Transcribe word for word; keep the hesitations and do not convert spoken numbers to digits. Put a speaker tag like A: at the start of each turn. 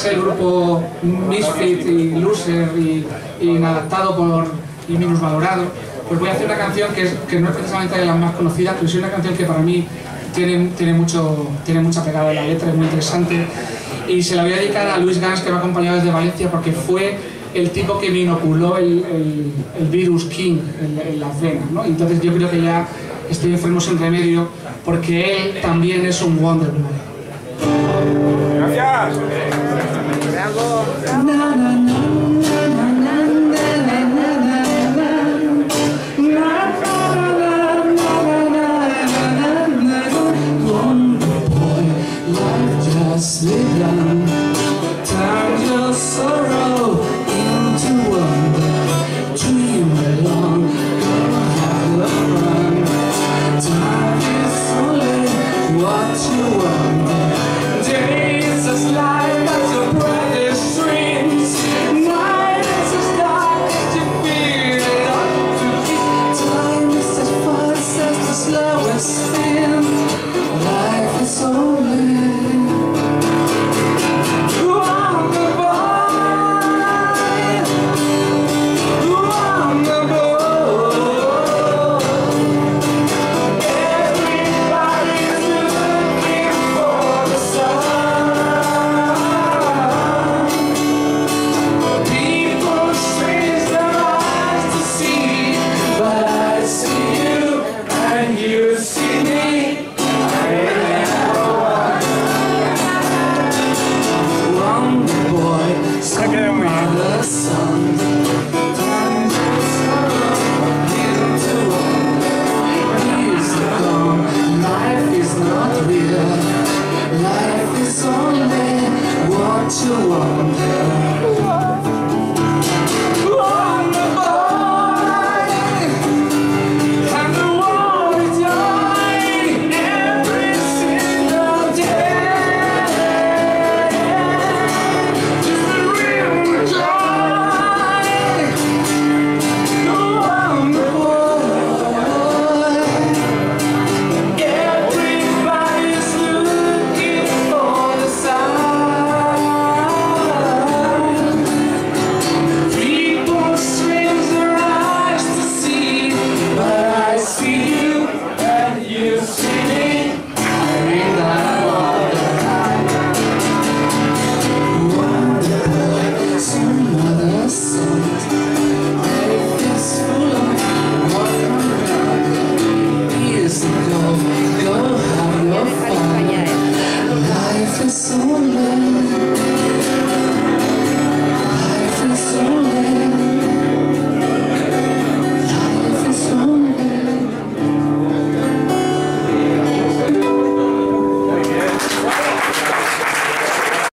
A: el grupo Misfit y Loser y, y inadaptado por, y minusvalorado, pues voy a hacer una canción que, es, que no es precisamente de las más conocidas, pero es una canción que para mí tiene, tiene, mucho, tiene mucha pegada en la letra, es muy interesante. Y se la voy a dedicar a Luis Gans, que me ha acompañado desde Valencia, porque fue el tipo que me inoculó el, el, el virus King en, en las venas, ¿no? Entonces yo creo que ya estoy enfermo sin remedio, porque él también es un Wonder Boy.
B: Gracias.
A: Turn your sorrow into wonder. Dream along, go have a run. Time is only what you want. Days as light as your brightest dreams. Night is as dark as you feel it ought to be. Time is as fast as the slowest spin. Life is only to wonder.